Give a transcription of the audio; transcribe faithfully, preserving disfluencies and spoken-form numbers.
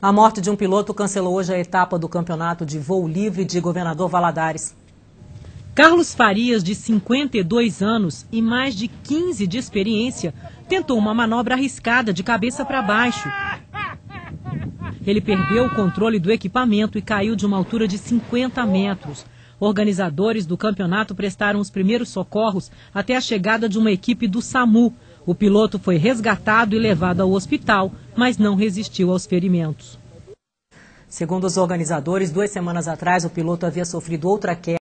A morte de um piloto cancelou hoje a etapa do campeonato de voo livre de Governador Valadares. Carlos Farias, de cinquenta e dois anos e mais de quinze de experiência, tentou uma manobra arriscada de cabeça para baixo. Ele perdeu o controle do equipamento e caiu de uma altura de cinquenta metros. Organizadores do campeonato prestaram os primeiros socorros até a chegada de uma equipe do SAMU. O piloto foi resgatado e levado ao hospital, mas não resistiu aos ferimentos. Segundo os organizadores, duas semanas atrás o piloto havia sofrido outra queda.